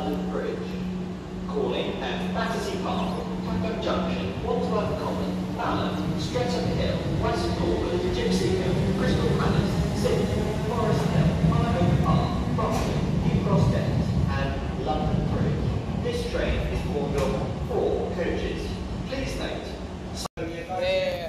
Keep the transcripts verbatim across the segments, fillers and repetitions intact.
London Bridge. Calling at Battersea Park, Clapham Junction, Wandsworth Common, Balham, Streatham Hill, West Norwood, Gypsy Hill, Crystal Palace, Sydney, Forest Hill, Marlow Park, Bromley, New Cross Downs, and London Bridge. This train is formed of four coaches. Please note. So Yeah.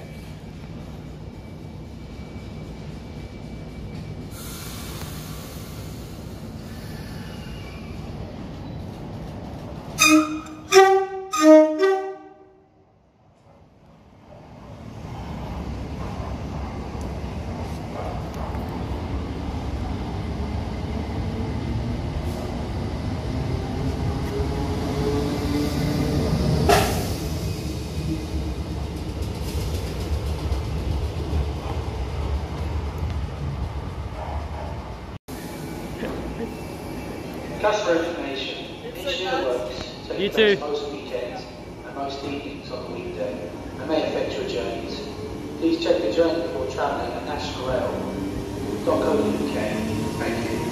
Customer information. Engineer works take You place too. most weekends and most evenings on the weekday and may affect your journeys. Please check the journey before travelling at national rail dot co dot U K. Thank you.